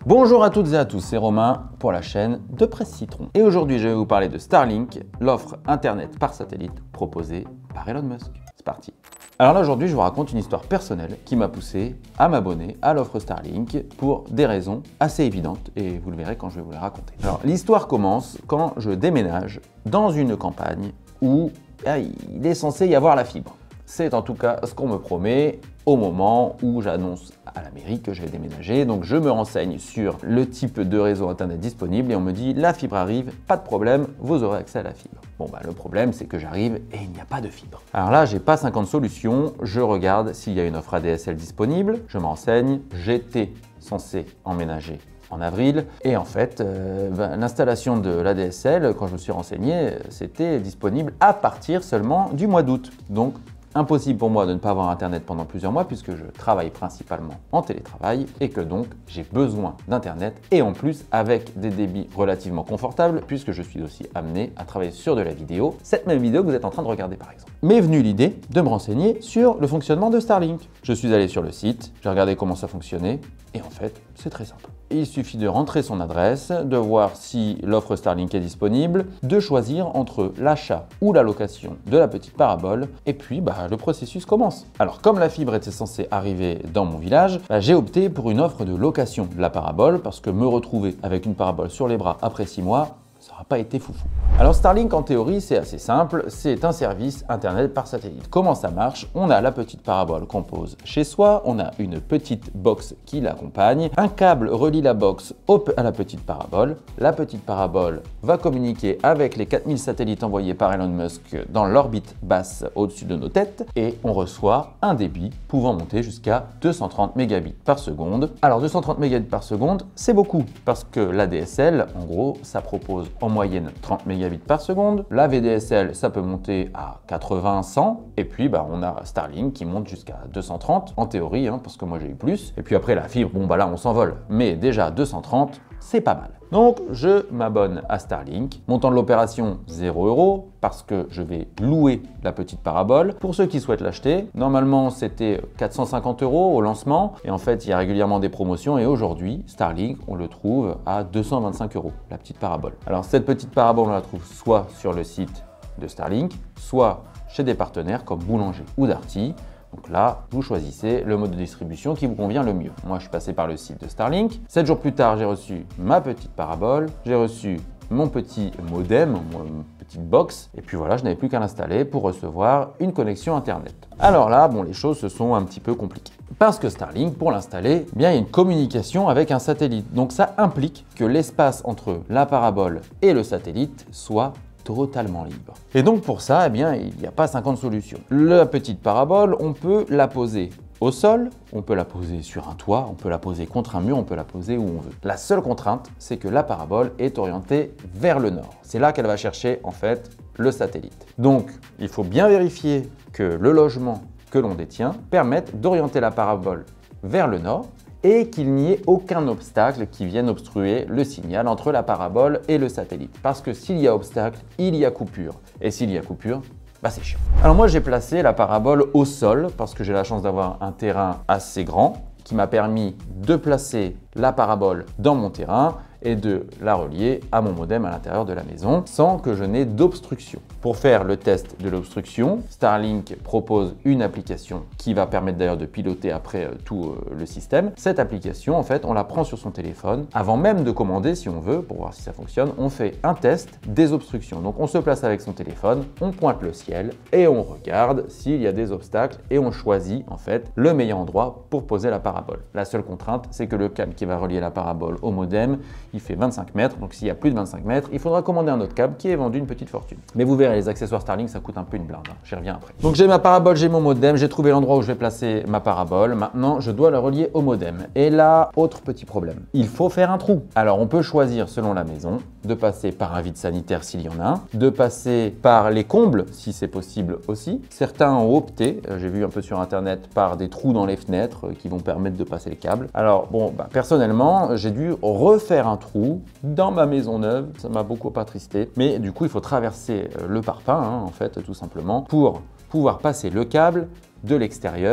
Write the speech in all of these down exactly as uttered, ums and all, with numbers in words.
Bonjour à toutes et à tous, c'est Romain pour la chaîne de Presse Citron. Et aujourd'hui, je vais vous parler de Starlink, l'offre internet par satellite proposée par Elon Musk. C'est parti. Alors là, aujourd'hui, je vous raconte une histoire personnelle qui m'a poussé à m'abonner à l'offre Starlink pour des raisons assez évidentes et vous le verrez quand je vais vous les raconter. Alors, l'histoire commence quand je déménage dans une campagne où ah, il est censé y avoir la fibre. C'est en tout cas ce qu'on me promet au moment où j'annonce à la mairie que j'ai déménagé. Donc je me renseigne sur le type de réseau internet disponible et on me dit la fibre arrive, pas de problème, vous aurez accès à la fibre. Bon bah le problème c'est que j'arrive et il n'y a pas de fibre. Alors là j'ai pas cinquante solutions, je regarde s'il y a une offre A D S L disponible, je me renseigne, j'étais censé emménager en avril et en fait euh, ben, l'installation de l'A D S L quand je me suis renseigné c'était disponible à partir seulement du mois d'août. Donc impossible pour moi de ne pas avoir internet pendant plusieurs mois puisque je travaille principalement en télétravail et que donc j'ai besoin d'internet et en plus avec des débits relativement confortables puisque je suis aussi amené à travailler sur de la vidéo, cette même vidéo que vous êtes en train de regarder par exemple. M'est venue l'idée de me renseigner sur le fonctionnement de Starlink. Je suis allé sur le site, j'ai regardé comment ça fonctionnait et en fait c'est très simple. Il suffit de rentrer son adresse, de voir si l'offre Starlink est disponible, de choisir entre l'achat ou la location de la petite parabole et puis bah, le processus commence. Alors comme la fibre était censée arriver dans mon village, bah, j'ai opté pour une offre de location de la parabole parce que me retrouver avec une parabole sur les bras après six mois, ça n'aura pas été foufou. Alors Starlink en théorie c'est assez simple, c'est un service internet par satellite. Comment ça marche? On a la petite parabole qu'on pose chez soi, on a une petite box qui l'accompagne, un câble relie la box à la petite parabole, la petite parabole va communiquer avec les quatre mille satellites envoyés par Elon Musk dans l'orbite basse au-dessus de nos têtes et on reçoit un débit pouvant monter jusqu'à deux cent trente mégabits par seconde. Alors deux cent trente mégabits par seconde c'est beaucoup parce que l'A D S L en gros ça propose en moyenne trente mégabits par seconde. La V D S L, ça peut monter à quatre-vingts, cent. Et puis, bah, on a Starlink qui monte jusqu'à deux cent trente, en théorie, hein, parce que moi j'ai eu plus. Et puis après, la fibre, bon, bah là, on s'envole. Mais déjà, deux cent trente, c'est pas mal. Donc, je m'abonne à Starlink. Montant de l'opération, zéro euros, parce que je vais louer la petite parabole. Pour ceux qui souhaitent l'acheter, normalement, c'était quatre cent cinquante euros au lancement. Et en fait, il y a régulièrement des promotions. Et aujourd'hui, Starlink, on le trouve à deux cent vingt-cinq euros, la petite parabole. Alors, cette petite parabole, on la trouve soit sur le site de Starlink, soit chez des partenaires comme Boulanger ou Darty. Donc là, vous choisissez le mode de distribution qui vous convient le mieux. Moi, je suis passé par le site de Starlink. Sept jours plus tard, j'ai reçu ma petite parabole, j'ai reçu mon petit modem, mon petite box, et puis voilà, je n'avais plus qu'à l'installer pour recevoir une connexion Internet. Alors là, bon, les choses se sont un petit peu compliquées. Parce que Starlink, pour l'installer, eh bien, il y a une communication avec un satellite. Donc ça implique que l'espace entre la parabole et le satellite soit totalement libre. Et donc pour ça, eh bien, il n'y a pas cinquante solutions. La petite parabole, on peut la poser au sol, on peut la poser sur un toit, on peut la poser contre un mur, on peut la poser où on veut. La seule contrainte, c'est que la parabole est orientée vers le nord. C'est là qu'elle va chercher en fait le satellite. Donc il faut bien vérifier que le logement que l'on détient permette d'orienter la parabole vers le nord et qu'il n'y ait aucun obstacle qui vienne obstruer le signal entre la parabole et le satellite. Parce que s'il y a obstacle, il y a coupure. Et s'il y a coupure, bah c'est chiant. Alors moi j'ai placé la parabole au sol parce que j'ai la chance d'avoir un terrain assez grand qui m'a permis de placer la parabole dans mon terrain et de la relier à mon modem à l'intérieur de la maison sans que je n'ai d'obstruction. Pour faire le test de l'obstruction, Starlink propose une application qui va permettre d'ailleurs de piloter après euh, tout euh, le système. Cette application, en fait, on la prend sur son téléphone. Avant même de commander, si on veut, pour voir si ça fonctionne, on fait un test des obstructions. Donc on se place avec son téléphone, on pointe le ciel et on regarde s'il y a des obstacles et on choisit en fait le meilleur endroit pour poser la parabole. La seule contrainte, c'est que le câble qui va relier la parabole au modem, il fait vingt-cinq mètres, donc s'il y a plus de vingt-cinq mètres, il faudra commander un autre câble qui est vendu une petite fortune. Mais vous verrez, les accessoires Starlink, ça coûte un peu une blinde, hein. J'y reviens après. Donc j'ai ma parabole, j'ai mon modem, j'ai trouvé l'endroit où je vais placer ma parabole. Maintenant, je dois la relier au modem. Et là, autre petit problème, il faut faire un trou. Alors on peut choisir selon la maison, de passer par un vide sanitaire s'il y en a un, de passer par les combles si c'est possible aussi. Certains ont opté, j'ai vu un peu sur internet, par des trous dans les fenêtres qui vont permettre de passer les câbles. Alors bon, bah, personnellement, j'ai dû refaire un trou dans ma maison neuve, ça m'a beaucoup attristé, mais du coup il faut traverser le parpaing hein, en fait tout simplement pour pouvoir passer le câble de l'extérieur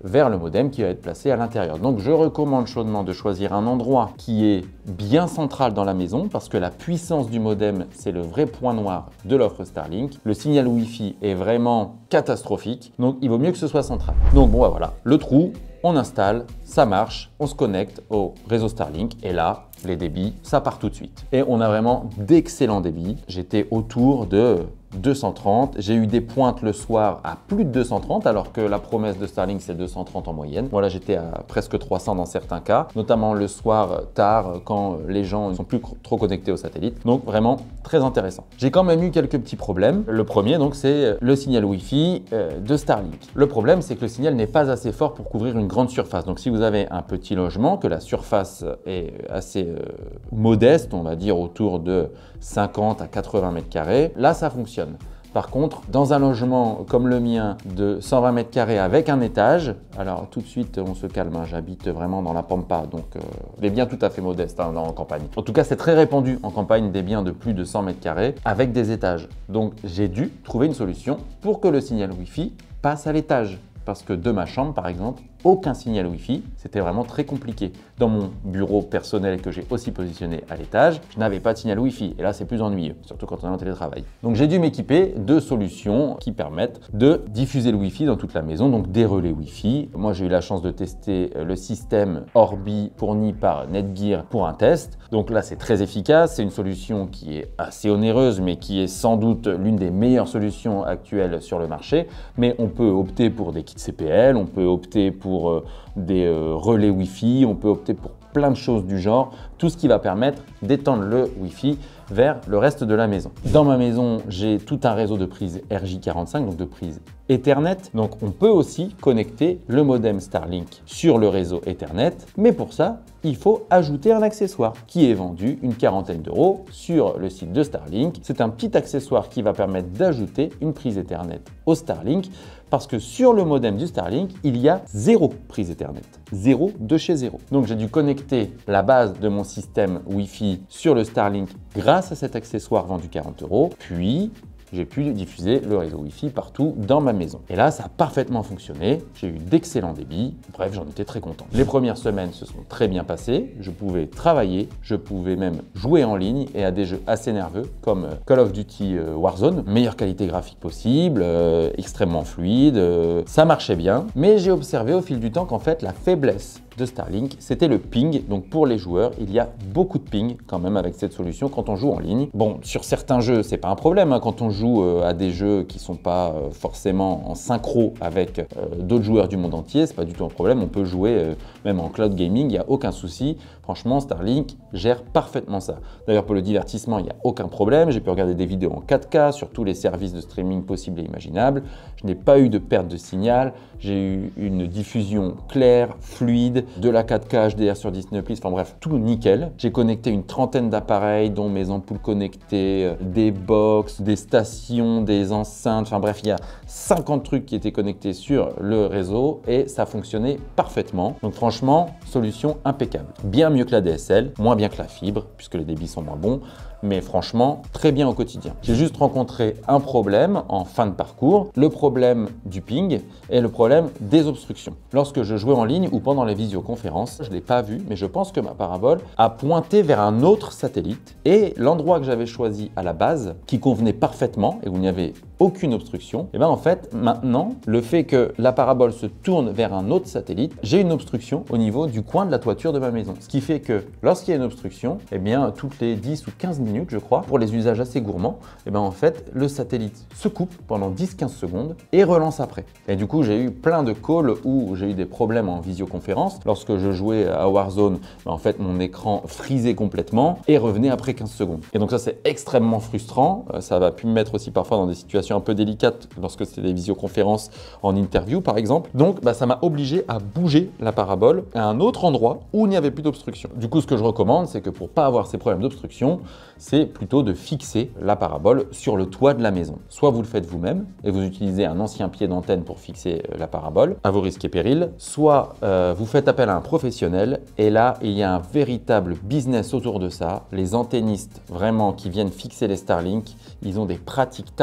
vers le modem qui va être placé à l'intérieur. Donc je recommande chaudement de choisir un endroit qui est bien central dans la maison parce que la puissance du modem, c'est le vrai point noir de l'offre Starlink. Le signal Wi-Fi est vraiment catastrophique, donc il vaut mieux que ce soit central. Donc bon, bah, voilà, le trou, on installe, ça marche, on se connecte au réseau Starlink et là, les débits, ça part tout de suite. Et on a vraiment d'excellents débits. J'étais autour de deux cent trente. J'ai eu des pointes le soir à plus de deux cent trente alors que la promesse de Starlink c'est deux cent trente en moyenne. Voilà, j'étais à presque trois cents dans certains cas, notamment le soir tard quand les gens ne sont plus trop connectés au satellite. Donc vraiment très intéressant. J'ai quand même eu quelques petits problèmes. Le premier donc c'est le signal Wi-Fi euh, de Starlink. Le problème c'est que le signal n'est pas assez fort pour couvrir une grande surface. Donc si vous avez un petit logement, que la surface est assez euh, modeste, on va dire autour de cinquante à quatre-vingts mètres carrés, là ça fonctionne. Par contre, dans un logement comme le mien de cent vingt mètres carrés avec un étage, alors tout de suite on se calme, hein, j'habite vraiment dans la pampa, donc euh, des biens tout à fait modestes hein, en campagne. En tout cas, c'est très répandu en campagne des biens de plus de cent mètres carrés avec des étages. Donc j'ai dû trouver une solution pour que le signal Wi-Fi passe à l'étage. Parce que de ma chambre, par exemple, aucun signal Wi-Fi, c'était vraiment très compliqué. Dans mon bureau personnel que j'ai aussi positionné à l'étage, je n'avais pas de signal Wi-Fi et là c'est plus ennuyeux, surtout quand on est en télétravail. Donc j'ai dû m'équiper de solutions qui permettent de diffuser le Wi-Fi dans toute la maison, donc des relais Wi-Fi. Moi j'ai eu la chance de tester le système Orbi fourni par Netgear pour un test. Donc là c'est très efficace, c'est une solution qui est assez onéreuse mais qui est sans doute l'une des meilleures solutions actuelles sur le marché. Mais on peut opter pour des kits C P L, on peut opter pour pour euh, des euh, relais Wi-Fi, on peut opter pour plein de choses du genre, tout ce qui va permettre d'étendre le Wi-Fi vers le reste de la maison. Dans ma maison, j'ai tout un réseau de prises R J quarante-cinq, donc de prises Ethernet. Donc on peut aussi connecter le modem Starlink sur le réseau Ethernet, mais pour ça, il faut ajouter un accessoire qui est vendu une quarantaine d'euros sur le site de Starlink. C'est un petit accessoire qui va permettre d'ajouter une prise Ethernet au Starlink parce que sur le modem du Starlink, il y a zéro prise Ethernet. Zéro de chez zéro. Donc j'ai dû connecter la base de mon système Wi-Fi sur le Starlink grâce à cet accessoire vendu quarante euros. Puis j'ai pu diffuser le réseau Wi-Fi partout dans ma maison. Et là, ça a parfaitement fonctionné. J'ai eu d'excellents débits. Bref, j'en étais très content. Les premières semaines se sont très bien passées. Je pouvais travailler, je pouvais même jouer en ligne et à des jeux assez nerveux comme Call of Duty Warzone. Meilleure qualité graphique possible, euh, extrêmement fluide. Euh, ça marchait bien. Mais j'ai observé au fil du temps qu'en fait, la faiblesse de Starlink, c'était le ping. Donc pour les joueurs, il y a beaucoup de ping quand même avec cette solution quand on joue en ligne. Bon, sur certains jeux, c'est pas un problème hein, quand on joue euh, à des jeux qui sont pas euh, forcément en synchro avec euh, d'autres joueurs du monde entier, c'est pas du tout un problème. On peut jouer euh, même en cloud gaming, il n'y a aucun souci. Franchement, Starlink gère parfaitement ça. D'ailleurs, pour le divertissement, il n'y a aucun problème. J'ai pu regarder des vidéos en quatre K sur tous les services de streaming possibles et imaginables. Je n'ai pas eu de perte de signal. J'ai eu une diffusion claire, fluide, de la quatre K H D R sur Disney plus, enfin bref, tout nickel. J'ai connecté une trentaine d'appareils, dont mes ampoules connectées, des box, des stations, des enceintes, enfin bref, il y a cinquante trucs qui étaient connectés sur le réseau et ça fonctionnait parfaitement. Donc franchement, solution impeccable. Bien mieux que la D S L, moins bien que la fibre, puisque les débits sont moins bons, mais franchement, très bien au quotidien. J'ai juste rencontré un problème en fin de parcours, le problème du ping et le problème des obstructions. Lorsque je jouais en ligne ou pendant les visioconférences, je ne l'ai pas vu, mais je pense que ma parabole a pointé vers un autre satellite et l'endroit que j'avais choisi à la base, qui convenait parfaitement et où il n'y avait aucune obstruction, et bien en fait, maintenant, le fait que la parabole se tourne vers un autre satellite, j'ai une obstruction au niveau du coin de la toiture de ma maison. Ce qui fait que lorsqu'il y a une obstruction, et bien toutes les dix ou quinze minutes, je crois, pour les usages assez gourmands, et bien en fait, le satellite se coupe pendant dix à quinze secondes et relance après. Et du coup, j'ai eu plein de calls où j'ai eu des problèmes en visioconférence. Lorsque je jouais à Warzone, ben en fait, mon écran frisait complètement et revenait après quinze secondes. Et donc ça, c'est extrêmement frustrant. Ça va pu me mettre aussi parfois dans des situations un peu délicates lorsque c'était des visioconférences en interview, par exemple. Donc, bah, ça m'a obligé à bouger la parabole à un autre endroit où il n'y avait plus d'obstruction. Du coup, ce que je recommande, c'est que pour pas avoir ces problèmes d'obstruction, c'est plutôt de fixer la parabole sur le toit de la maison. Soit vous le faites vous-même et vous utilisez un ancien pied d'antenne pour fixer la parabole à vos risques et périls, soit euh, vous faites appel à un professionnel et là, il y a un véritable business autour de ça. Les antennistes vraiment qui viennent fixer les Starlink, ils ont des pratiques tarifaires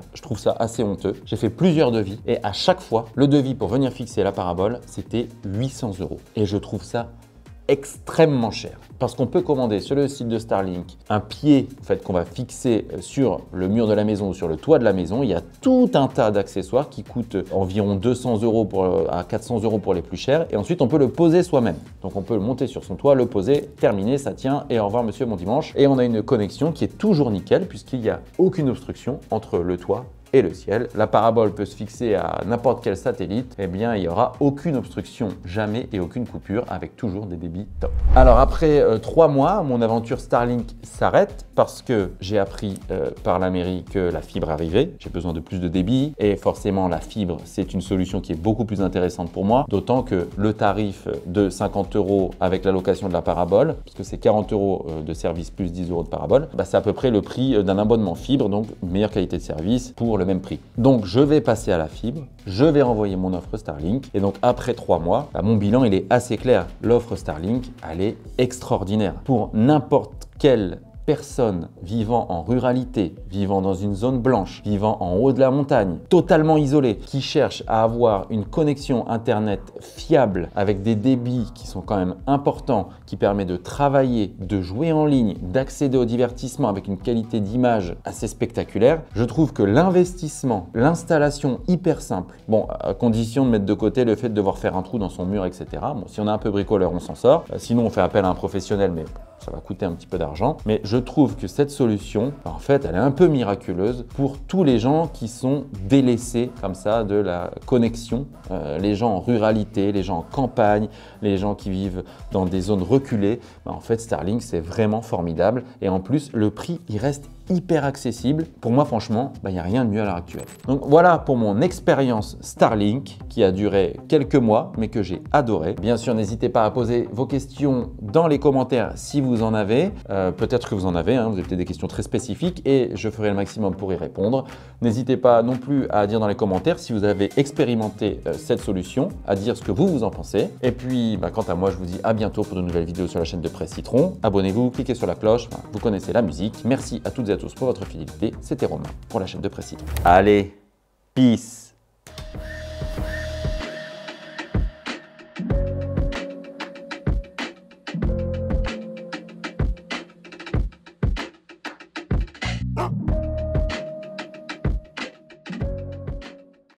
je trouve ça assez honteux. J'ai fait plusieurs devis et à chaque fois, le devis pour venir fixer la parabole, c'était huit cents euros. Et je trouve ça extrêmement cher parce qu'on peut commander sur le site de Starlink un pied en fait, qu'on va fixer sur le mur de la maison ou sur le toit de la maison. Il y a tout un tas d'accessoires qui coûtent environ deux cents euros pour, à quatre cents euros pour les plus chers et ensuite on peut le poser soi-même. Donc on peut le monter sur son toit, le poser, terminé, ça tient et au revoir monsieur bon dimanche. Et on a une connexion qui est toujours nickel puisqu'il n'y a aucune obstruction entre le toit et le ciel. La parabole peut se fixer à n'importe quel satellite, eh bien il n'y aura aucune obstruction, jamais et aucune coupure avec toujours des débits top. Alors après euh, trois mois, mon aventure Starlink s'arrête parce que j'ai appris euh, par la mairie que la fibre arrivait. J'ai besoin de plus de débit et forcément la fibre c'est une solution qui est beaucoup plus intéressante pour moi, d'autant que le tarif de cinquante euros avec la location de la parabole, puisque c'est quarante euros de service plus dix euros de parabole, bah, c'est à peu près le prix d'un abonnement fibre, donc une meilleure qualité de service pour le même prix. Donc je vais passer à la fibre, je vais renvoyer mon offre Starlink et donc après trois mois, bah, mon bilan il est assez clair. L'offre Starlink, elle est extraordinaire. Pour n'importe quelle personne vivant en ruralité, vivant dans une zone blanche, vivant en haut de la montagne, totalement isolée, qui cherche à avoir une connexion internet fiable avec des débits qui sont quand même importants, qui permet de travailler, de jouer en ligne, d'accéder au divertissement avec une qualité d'image assez spectaculaire, je trouve que l'investissement, l'installation hyper simple, bon, à condition de mettre de côté le fait de devoir faire un trou dans son mur, et cetera. Bon, si on est un peu bricoleur, on s'en sort. Sinon, on fait appel à un professionnel, mais ça va coûter un petit peu d'argent. Mais je trouve que cette solution, en fait, elle est un peu miraculeuse pour tous les gens qui sont délaissés comme ça de la connexion. Euh, les gens en ruralité, les gens en campagne, les gens qui vivent dans des zones reculées. Ben, en fait, Starlink, c'est vraiment formidable. Et en plus, le prix, il reste hyper accessible. Pour moi, franchement, il n'y a rien de mieux à l'heure actuelle. Donc voilà pour mon expérience Starlink qui a duré quelques mois, mais que j'ai adoré. Bien sûr, n'hésitez pas à poser vos questions dans les commentaires si vous en avez. Euh, peut-être que vous en avez, hein, vous avez peut-être des questions très spécifiques et je ferai le maximum pour y répondre. N'hésitez pas non plus à dire dans les commentaires si vous avez expérimenté euh, cette solution, à dire ce que vous, vous en pensez. Et puis, bah, quant à moi, je vous dis à bientôt pour de nouvelles vidéos sur la chaîne de Presse Citron. Abonnez-vous, cliquez sur la cloche, enfin, vous connaissez la musique. Merci à toutes et à tous pour votre fidélité. C'était Romain pour la chaîne de Presse Citron. Allez, peace!